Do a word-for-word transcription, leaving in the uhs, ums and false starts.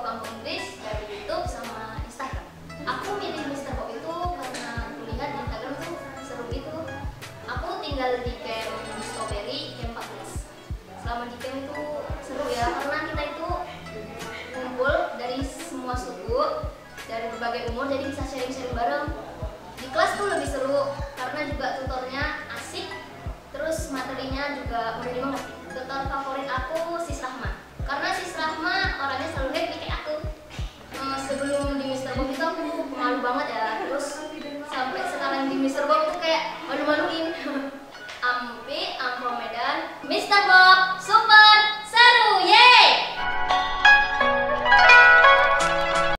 kampung Inggris dari YouTube sama Instagram. Aku milih mister Bob itu karena aku lihat di Instagram tuh seru gitu. Aku tinggal di camp Strawberry, camp empat belas. Selama di camp itu seru ya, karena kita itu kumpul dari semua suku, dari berbagai umur, jadi bisa sharing-sharing bareng. Di kelas tuh lebih seru karena juga tutornya asik, terus materinya juga mudah